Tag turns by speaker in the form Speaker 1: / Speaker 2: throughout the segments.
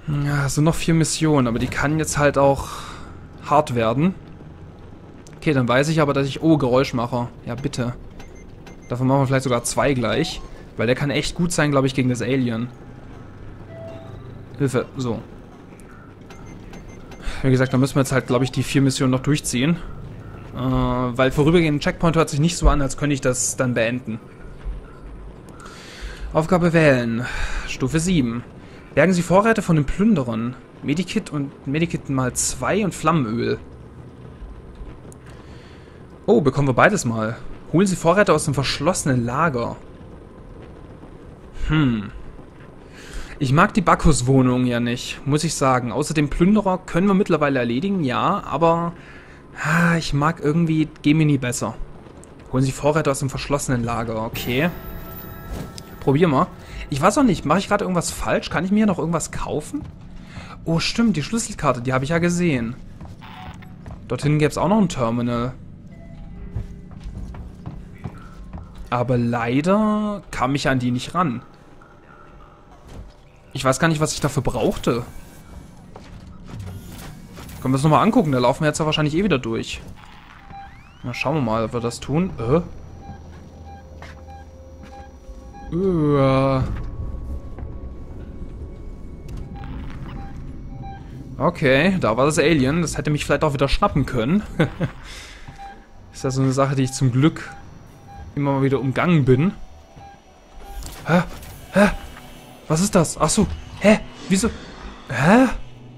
Speaker 1: Ja, es sind noch 4 Missionen, aber die kann jetzt halt auch hart werden. Okay, dann weiß ich aber, dass ich... Oh, Geräuschmacher. Ja, bitte. Davon machen wir vielleicht sogar 2 gleich. Weil der kann echt gut sein, glaube ich, gegen das Alien. Hilfe, so. Wie gesagt, da müssen wir jetzt halt, glaube ich, die 4 Missionen noch durchziehen. Weil vorübergehend Checkpoint hört sich nicht so an, als könnte ich das dann beenden. Aufgabe wählen. Stufe 7. Bergen Sie Vorräte von den Plünderern. Medikit und Medikit mal 2 und Flammenöl. Oh, bekommen wir beides mal. Holen Sie Vorräte aus dem verschlossenen Lager. Ich mag die Bacchus-Wohnung ja nicht, muss ich sagen. Außer dem Plünderer können wir mittlerweile erledigen, ja, aber ich mag irgendwie Gemini besser. Holen Sie Vorräte aus dem verschlossenen Lager, okay. Probier mal. Ich weiß auch nicht, mache ich gerade irgendwas falsch? Kann ich mir noch irgendwas kaufen? Oh, stimmt, die Schlüsselkarte, die habe ich ja gesehen. Dorthin gäbe es auch noch ein Terminal. Aber leider kam ich an die nicht ran. Ich weiß gar nicht, was ich dafür brauchte. Können wir es nochmal angucken, da laufen wir jetzt ja wahrscheinlich eh wieder durch. Na, schauen wir mal, ob wir das tun. Okay, da war das Alien. Das hätte mich vielleicht auch wieder schnappen können. Ist ja so eine Sache, die ich zum Glück immer mal wieder umgangen bin. Hä? Was ist das? Ach so. Hä? Wieso? Hä?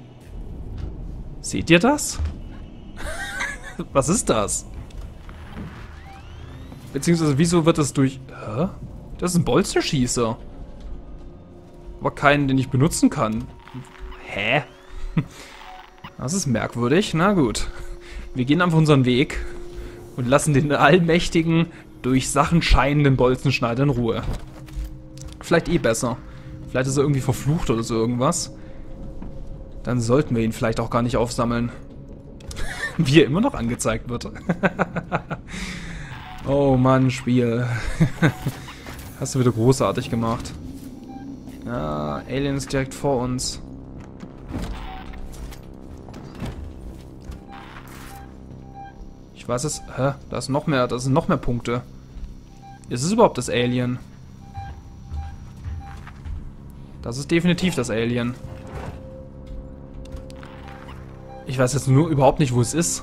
Speaker 1: Seht ihr das? Was ist das? Beziehungsweise, wieso wird das durch... Hä? Das ist ein Bolzerschießer. Aber keinen, den ich benutzen kann. Hä? Das ist merkwürdig. Na gut. Wir gehen einfach unseren Weg und lassen den allmächtigen, durch Sachen scheinenden Bolzenschneider in Ruhe. Vielleicht eh besser. Vielleicht ist er irgendwie verflucht oder so irgendwas. Dann sollten wir ihn vielleicht auch gar nicht aufsammeln. Wie er immer noch angezeigt wird. Oh Mann, Spiel. Hast du wieder großartig gemacht. Ja, Alien ist direkt vor uns. Ich weiß es. Hä? Da sind noch mehr Punkte. Ist es überhaupt das Alien? Das ist definitiv das Alien. Ich weiß jetzt nur überhaupt nicht, wo es ist.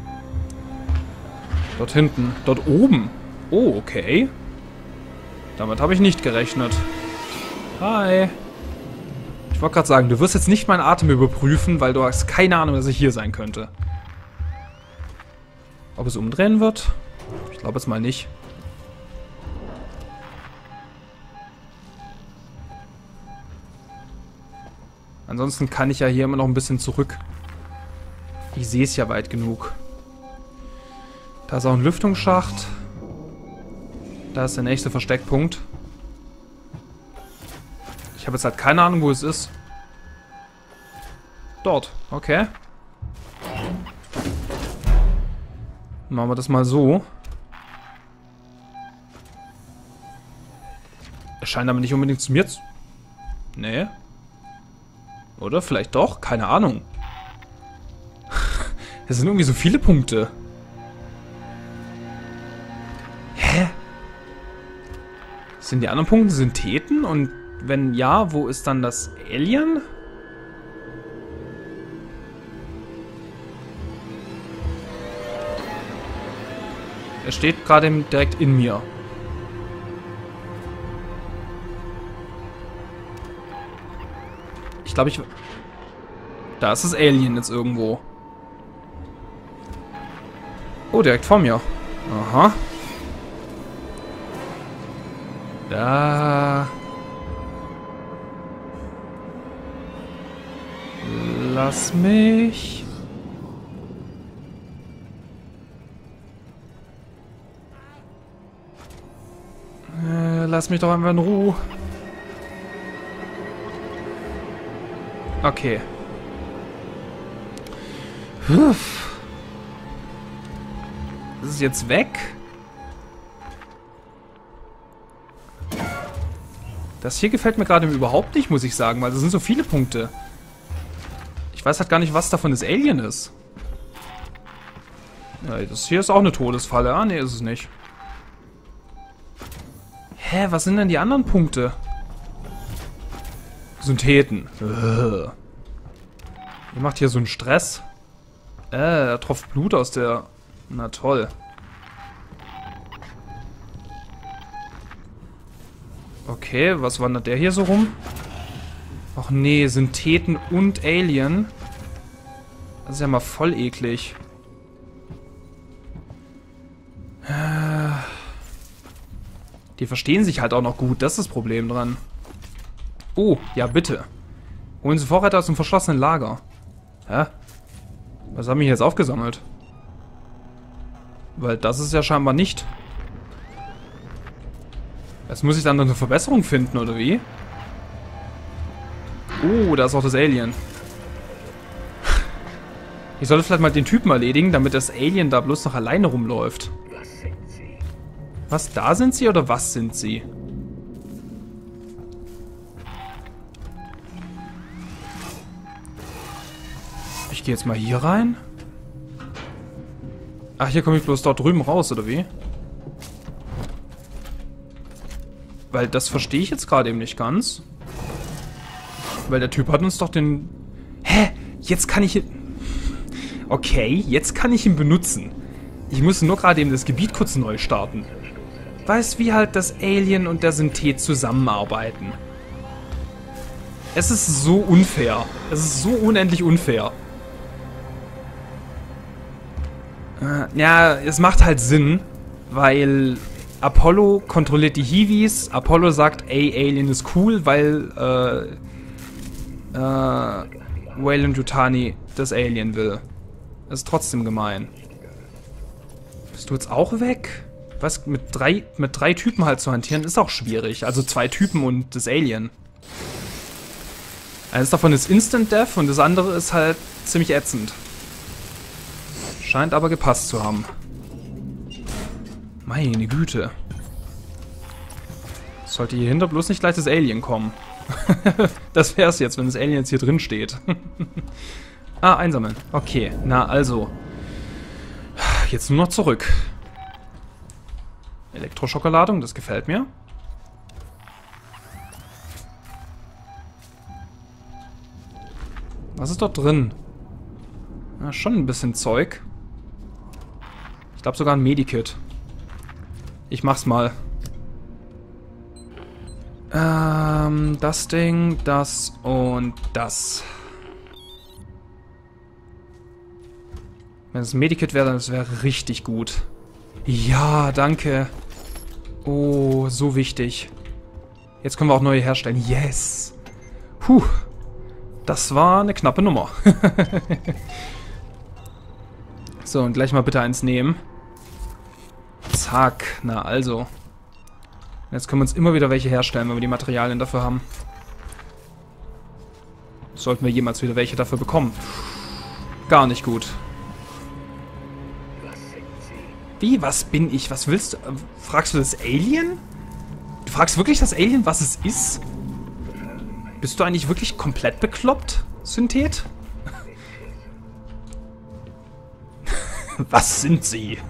Speaker 1: Dort hinten. Dort oben. Oh, okay. Damit habe ich nicht gerechnet. Hi. Ich wollte gerade sagen, du wirst jetzt nicht meinen Atem überprüfen, weil du hast keine Ahnung, dass ich hier sein könnte. Ob es umdrehen wird? Ich glaube jetzt mal nicht. Ansonsten kann ich ja hier immer noch ein bisschen zurück. Ich sehe es ja weit genug. Da ist auch ein Lüftungsschacht. Da ist der nächste Versteckpunkt. Ich habe jetzt halt keine Ahnung, wo es ist. Dort, okay. Machen wir das mal so. Er scheint aber nicht unbedingt zu mir zu... Nee. Oder? Vielleicht doch? Keine Ahnung. Es sind irgendwie so viele Punkte. Hä? Sind die anderen Punkte Syntheten? Und wenn ja, wo ist dann das Alien? Er steht gerade direkt in mir. Ich glaube, da ist das Alien jetzt irgendwo. Oh, direkt vor mir. Aha. Da. Lass mich. Lass mich doch einfach in Ruhe. Okay. Das ist jetzt weg. Das hier gefällt mir gerade überhaupt nicht, muss ich sagen, weil es sind so viele Punkte. Ich weiß halt gar nicht, was davon das Alien ist. Ja, das hier ist auch eine Todesfalle. Ah, nee, ist es nicht. Hä, was sind denn die anderen Punkte? Syntheten. Ihr macht hier so einen Stress. Er tropft Blut aus der... Na toll. Okay, was wandert der hier so rum? Ach nee, Syntheten und Alien. Das ist ja mal voll eklig. Die verstehen sich halt auch noch gut, das ist das Problem dran. Oh, ja bitte. Holen Sie Vorräte aus dem verschlossenen Lager. Hä? Was haben wir jetzt aufgesammelt? Weil das ist ja scheinbar nicht. Jetzt muss ich dann noch eine Verbesserung finden, oder wie? Oh, da ist auch das Alien. Ich sollte vielleicht mal den Typen erledigen, damit das Alien da bloß noch alleine rumläuft. Was, da sind sie oder was sind sie? Ich gehe jetzt mal hier rein. Ach, hier komme ich bloß dort drüben raus, oder wie? Weil das verstehe ich jetzt gerade eben nicht ganz. Weil der Typ hat uns doch den... Hä? Jetzt kann ich ihn... Okay, jetzt kann ich ihn benutzen. Ich muss nur gerade eben das Gebiet kurz neu starten. Weißt, wie halt das Alien und der Synthet zusammenarbeiten. Es ist so unfair. Es ist so unendlich unfair. Ja, es macht halt Sinn, weil Apollo kontrolliert die Hiwis. Apollo sagt, ey, Alien ist cool, weil Weyland-Yutani das Alien will. Das ist trotzdem gemein. Bist du jetzt auch weg? Was, mit drei Typen halt zu hantieren, ist auch schwierig. Also 2 Typen und das Alien. Eines davon ist Instant Death und das andere ist halt ziemlich ätzend. Scheint aber gepasst zu haben. Meine Güte. Sollte hier hinter bloß nicht gleich das Alien kommen. Das wär's jetzt, wenn das Alien jetzt hier drin steht. Ah, einsammeln. Okay, na also. Jetzt nur noch zurück. Elektroschockladung, das gefällt mir. Was ist dort drin? Na, schon ein bisschen Zeug. Ich glaube sogar ein Medikit. Ich mach's mal. Das Ding, das und das. Wenn es ein Medikit wäre, dann das wäre richtig gut. Ja, danke. Oh, so wichtig. Jetzt können wir auch neue herstellen. Yes. Puh. Das war eine knappe Nummer. So, und gleich mal bitte eins nehmen. Zack. Na, also. Jetzt können wir uns immer wieder welche herstellen, wenn wir die Materialien dafür haben. Sollten wir jemals wieder welche dafür bekommen. Gar nicht gut. Wie? Was bin ich? Was willst du? Fragst du das Alien? Du fragst wirklich das Alien, was es ist? Bist du eigentlich wirklich komplett bekloppt, Synthet? Was sind sie?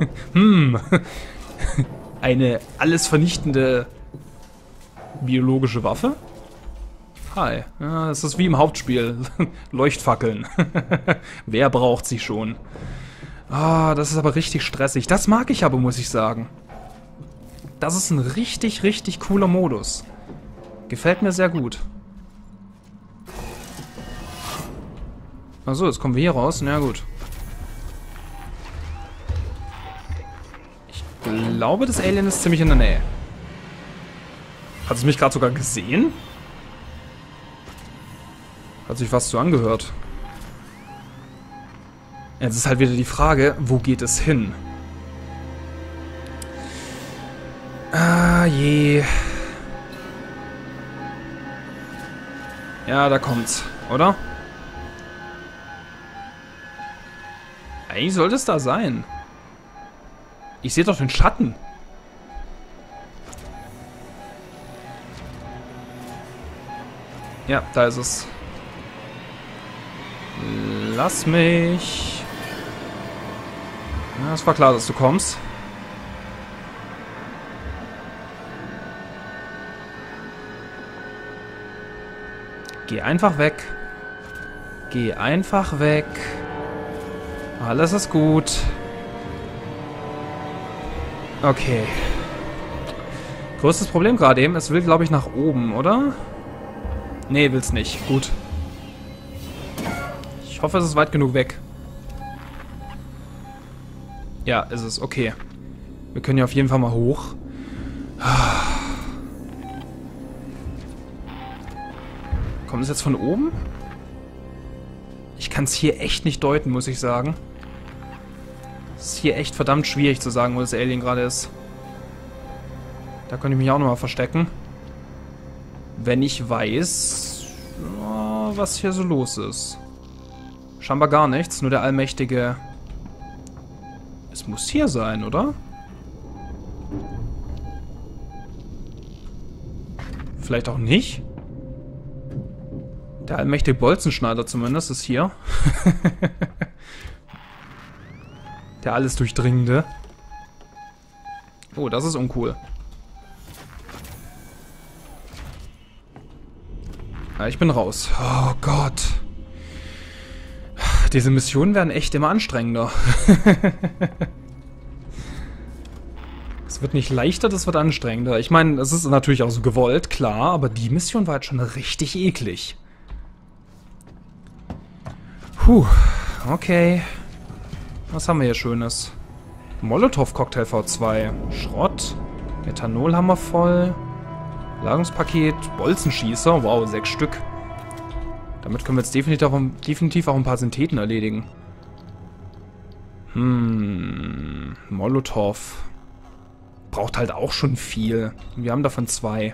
Speaker 1: Eine alles vernichtende biologische Waffe? Hi. Ja, das ist wie im Hauptspiel. Leuchtfackeln. Wer braucht sie schon? Ah, das ist aber richtig stressig. Das mag ich aber, muss ich sagen. Das ist ein richtig, richtig cooler Modus. Gefällt mir sehr gut. Achso, jetzt kommen wir hier raus. Na gut. Ich glaube, das Alien ist ziemlich in der Nähe. Hat es mich gerade sogar gesehen? Hat sich fast so angehört. Jetzt ist halt wieder die Frage, wo geht es hin? Ah, je. Ja, da kommt's, oder? Eigentlich sollte es da sein. Ich sehe doch den Schatten. Ja, da ist es. Lass mich. Ja, es war klar, dass du kommst. Geh einfach weg. Geh einfach weg. Alles ist gut. Okay. Größtes Problem gerade eben, es will, glaube ich, nach oben, oder? Nee, will's nicht. Gut. Ich hoffe, es ist weit genug weg. Ja, ist es. Okay. Wir können ja auf jeden Fall mal hoch. Kommt es jetzt von oben? Ich kann es hier echt nicht deuten, muss ich sagen. Es ist hier echt verdammt schwierig zu sagen, wo das Alien gerade ist. Da könnte ich mich auch nochmal verstecken. Wenn ich weiß, was hier so los ist. Scheinbar gar nichts, nur der allmächtige... Es muss hier sein, oder? Vielleicht auch nicht? Der allmächtige Bolzenschneider zumindest ist hier. Der alles Durchdringende. Oh, das ist uncool. Ja, ich bin raus. Oh Gott. Diese Missionen werden echt immer anstrengender. Es wird nicht leichter, das wird anstrengender. Ich meine, es ist natürlich auch so gewollt, klar, aber die Mission war jetzt schon richtig eklig. Puh, okay. Was haben wir hier Schönes? Molotow-Cocktail V2. Schrott. Ethanol haben wir voll. Ladungspaket. Bolzenschießer. Wow, 6 Stück. Damit können wir jetzt definitiv auch ein paar Syntheten erledigen. Molotow. Braucht halt auch schon viel. Wir haben davon 2.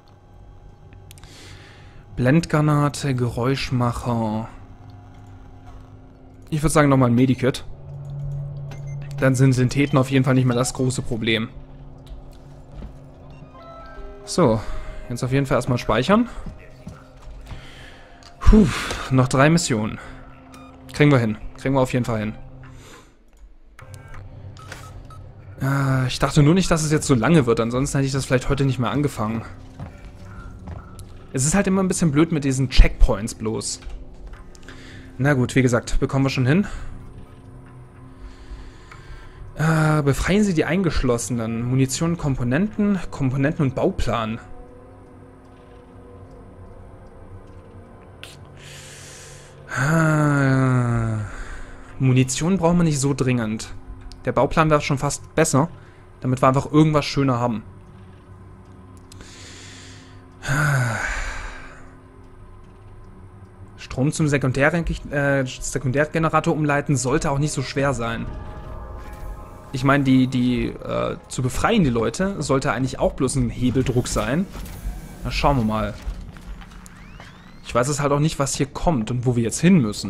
Speaker 1: Blendgranate, Geräuschmacher. Ich würde sagen nochmal ein Medikit. Dann sind Syntheten auf jeden Fall nicht mehr das große Problem. So, jetzt auf jeden Fall erstmal speichern. Puh, noch 3 Missionen. Kriegen wir hin. Kriegen wir auf jeden Fall hin. Ich dachte nur nicht, dass es jetzt so lange wird. Ansonsten hätte ich das vielleicht heute nicht mehr angefangen. Es ist halt immer ein bisschen blöd mit diesen Checkpoints bloß. Na gut, wie gesagt, bekommen wir schon hin. Befreien Sie die Eingeschlossenen. Munition, Komponenten und Bauplan. Munition brauchen wir nicht so dringend. Der Bauplan wäre schon fast besser, damit wir einfach irgendwas schöner haben. Strom zum Sekundärgenerator umleiten sollte auch nicht so schwer sein. Ich meine, die zu befreien, die Leute, sollte eigentlich auch bloß ein Hebeldruck sein. Na, schauen wir mal. Ich weiß es halt auch nicht, was hier kommt und wo wir jetzt hin müssen.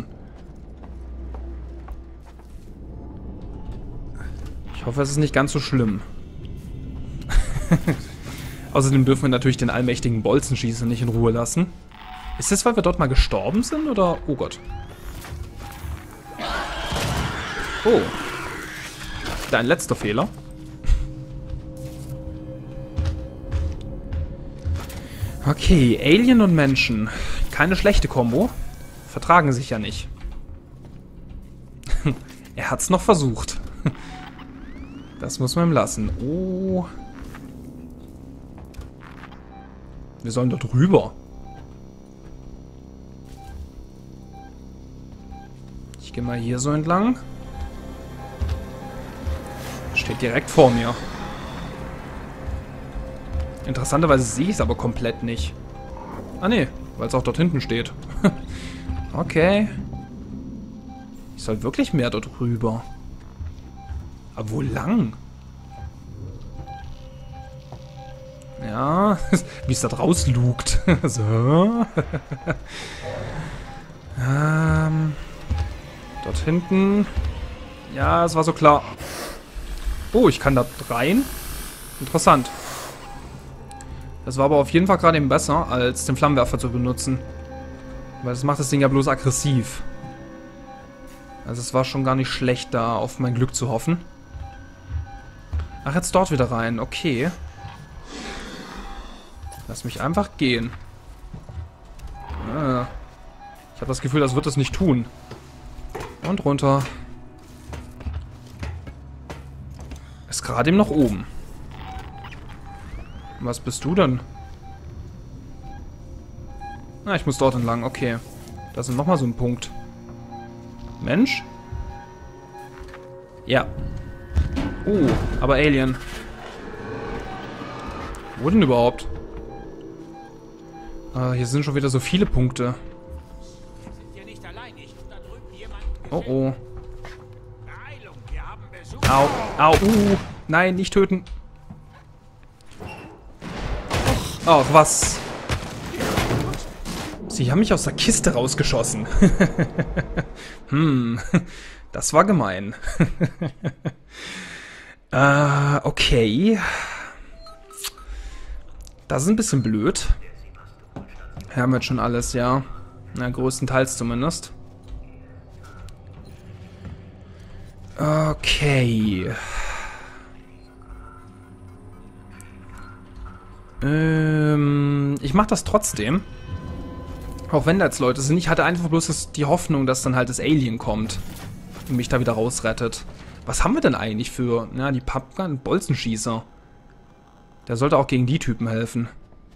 Speaker 1: Ich hoffe, es ist nicht ganz so schlimm. Außerdem dürfen wir natürlich den allmächtigen Bolzenschießer nicht in Ruhe lassen. Ist das, weil wir dort mal gestorben sind, oder? Oh Gott. Oh. Dein letzter Fehler. Okay, Alien und Menschen. Keine schlechte Kombo. Vertragen sich ja nicht. Er hat's noch versucht. Das muss man ihm lassen. Oh. Wir sollen dort rüber. Ich gehe mal hier so entlang. Steht direkt vor mir. Interessanterweise sehe ich es aber komplett nicht. Ah ne, weil es auch dort hinten steht. Okay. Ich soll wirklich mehr dort rüber. Aber wo lang? Ja, wie es da draus lugt. So. Dort hinten. Ja, es war so klar. Oh, ich kann da rein. Interessant. Das war aber auf jeden Fall gerade eben besser, als den Flammenwerfer zu benutzen. Weil das macht das Ding ja bloß aggressiv. Also es war schon gar nicht schlecht, da auf mein Glück zu hoffen. Ach, jetzt dort wieder rein. Okay. Lass mich einfach gehen. Ah. Ich habe das Gefühl, das wird es nicht tun. Und runter. Ist gerade eben noch oben. Was bist du denn? Ah, ich muss dort entlang. Okay. Da ist nochmal so ein Punkt. Mensch? Ja. Aber Alien. Wo denn überhaupt? Hier sind schon wieder so viele Punkte. Oh oh. Au, au, nein, nicht töten. Ach, was? Sie haben mich aus der Kiste rausgeschossen. Das war gemein. Okay. Das ist ein bisschen blöd. Wir haben jetzt schon alles, ja. Na, größtenteils zumindest. Okay. Ich mach das trotzdem. Auch wenn da jetzt Leute sind. Ich hatte einfach bloß die Hoffnung, dass dann halt das Alien kommt und mich da wieder rausrettet. Was haben wir denn eigentlich für... Ja, die Pumpgun Bolzenschießer. Der sollte auch gegen die Typen helfen.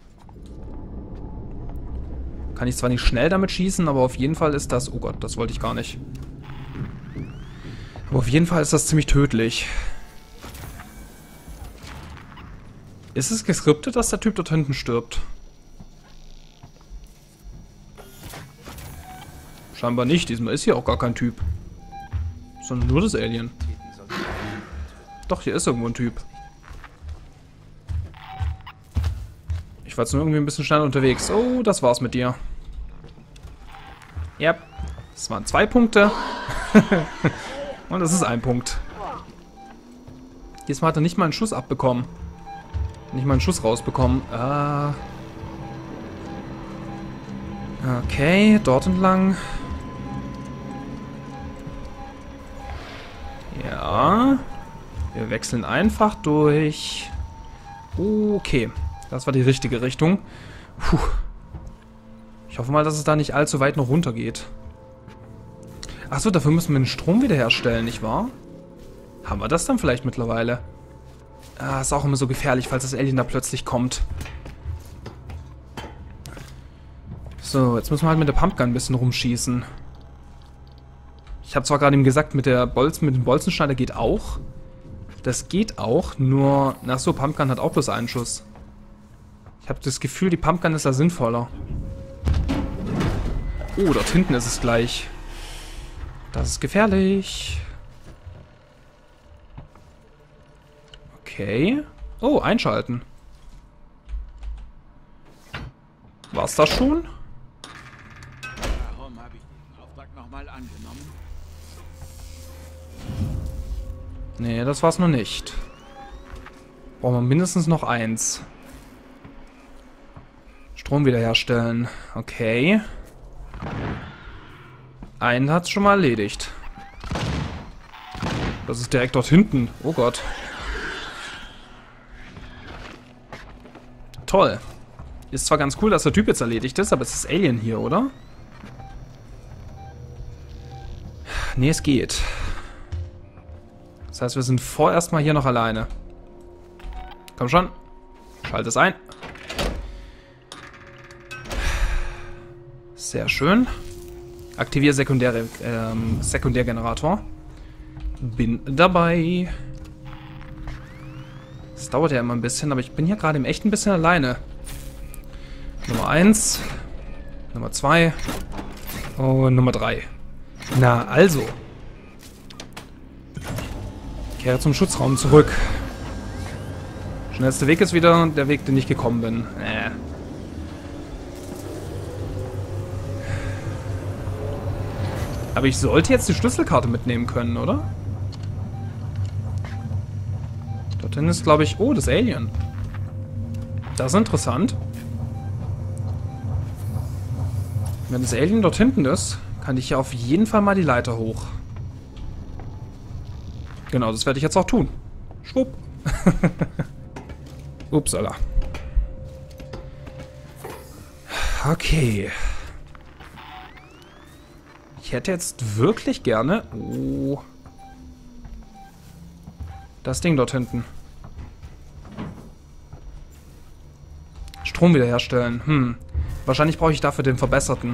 Speaker 1: Kann ich zwar nicht schnell damit schießen, aber auf jeden Fall ist das... Oh Gott, das wollte ich gar nicht. Aber auf jeden Fall ist das ziemlich tödlich. Ist es geskriptet, dass der Typ dort hinten stirbt? Scheinbar nicht. Diesmal ist hier auch gar kein Typ. Sondern nur das Alien. Doch, hier ist irgendwo ein Typ. Ich war jetzt nur irgendwie ein bisschen schneller unterwegs. Oh, das war's mit dir. Ja, das waren 2 Punkte. Und das ist 1 Punkt. Diesmal hat er nicht mal einen Schuss abbekommen. Nicht mal einen Schuss rausbekommen. Okay, dort entlang. Ja. Wir wechseln einfach durch. Okay. Das war die richtige Richtung. Puh. Ich hoffe mal, dass es da nicht allzu weit noch runter geht. Achso, dafür müssen wir den Strom wiederherstellen, nicht wahr? Haben wir das dann vielleicht mittlerweile? Ist auch immer so gefährlich, falls das Alien da plötzlich kommt. So, jetzt müssen wir halt mit der Pumpgun ein bisschen rumschießen. Ich habe zwar gerade ihm gesagt, mit dem Bolzenschneider geht auch. Das geht auch, nur... Ach so, Pumpgun hat auch bloß einen Schuss. Ich habe das Gefühl, die Pumpgun ist da sinnvoller. Oh, dort hinten ist es gleich. Das ist gefährlich. Okay. Oh, einschalten. War's das schon?
Speaker 2: Warum habe ich diesen Auftrag nochmal angenommen?
Speaker 1: Nee, das war's noch nicht. Brauchen wir mindestens noch 1. Strom wiederherstellen. Okay. Einen hat's schon mal erledigt. Das ist direkt dort hinten. Oh Gott. Toll. Ist zwar ganz cool, dass der Typ jetzt erledigt ist, aber es ist Alien hier, oder? Nee, es geht. Das heißt, wir sind vorerst mal hier noch alleine. Komm schon. Schalte es ein. Sehr schön. Aktiviere Sekundärgenerator. Bin dabei. Das dauert ja immer ein bisschen, aber ich bin hier gerade im echt ein bisschen alleine. Nummer 1. Nummer 2. Und Nummer 3. Na, also. Kehre zum Schutzraum zurück. Schnellster Weg ist wieder der Weg, den ich gekommen bin. Aber ich sollte jetzt die Schlüsselkarte mitnehmen können, oder? Dorthin ist, glaube ich... Oh, das Alien. Das ist interessant. Wenn das Alien dort hinten ist, kann ich ja auf jeden Fall mal die Leiter hoch. Genau, das werde ich jetzt auch tun. Schwupp. Upsala. Okay. Ich hätte jetzt wirklich gerne... Oh. Das Ding dort hinten. Strom wiederherstellen. Wahrscheinlich brauche ich dafür den verbesserten.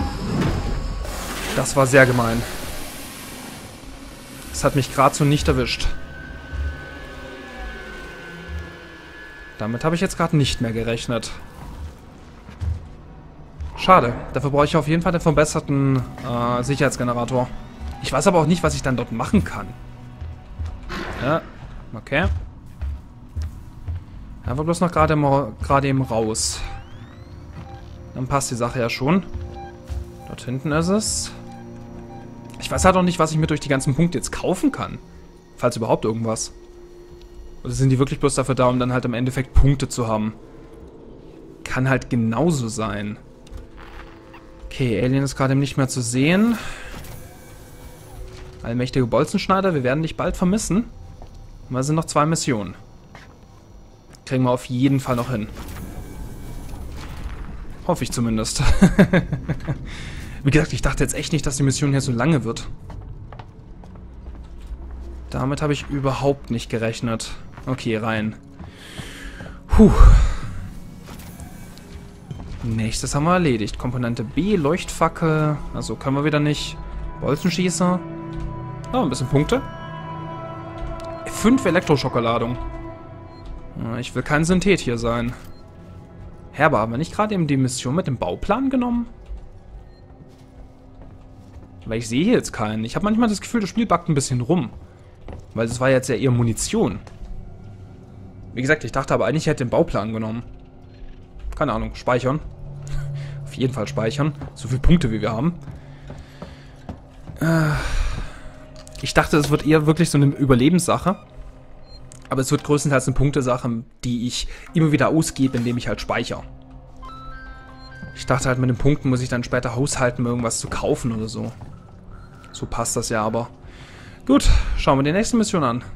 Speaker 1: Das war sehr gemein. Das hat mich gerade so nicht erwischt. Damit habe ich jetzt gerade nicht mehr gerechnet. Schade. Dafür brauche ich auf jeden Fall den verbesserten Sicherheitsgenerator. Ich weiß aber auch nicht, was ich dann dort machen kann. Ja, okay. Er war bloß noch gerade eben raus. Dann passt die Sache ja schon. Dort hinten ist es. Ich weiß halt auch nicht, was ich mir durch die ganzen Punkte jetzt kaufen kann. Falls überhaupt irgendwas. Oder sind die wirklich bloß dafür da, um dann halt im Endeffekt Punkte zu haben? Kann halt genauso sein. Okay, Alien ist gerade nicht mehr zu sehen. Allmächtige Bolzenschneider, wir werden dich bald vermissen. Und es sind noch 2 Missionen. Kriegen wir auf jeden Fall noch hin. Hoffe ich zumindest. Wie gesagt, ich dachte jetzt echt nicht, dass die Mission hier so lange wird. Damit habe ich überhaupt nicht gerechnet. Okay, rein. Puh. Nächstes haben wir erledigt. Komponente B, Leuchtfackel. Also können wir wieder nicht. Bolzenschießer. Oh, ein bisschen Punkte. 5 Elektroschockladung. Ich will kein Synthet hier sein. Hä, aber haben wir nicht gerade eben die Mission mit dem Bauplan genommen? Weil ich sehe hier jetzt keinen. Ich habe manchmal das Gefühl, das Spiel backt ein bisschen rum. Weil das war jetzt ja eher Munition. Wie gesagt, ich dachte aber eigentlich, ich hätte den Bauplan genommen. Keine Ahnung, speichern. Auf jeden Fall speichern. So viele Punkte, wie wir haben. Ich dachte, es wird eher wirklich so eine Überlebenssache. Aber es wird größtenteils eine Punktesache, die ich immer wieder ausgebe, indem ich halt speichere. Ich dachte halt, mit den Punkten muss ich dann später haushalten, um irgendwas zu kaufen oder so. So passt das ja aber. Gut, schauen wir die nächste Mission an.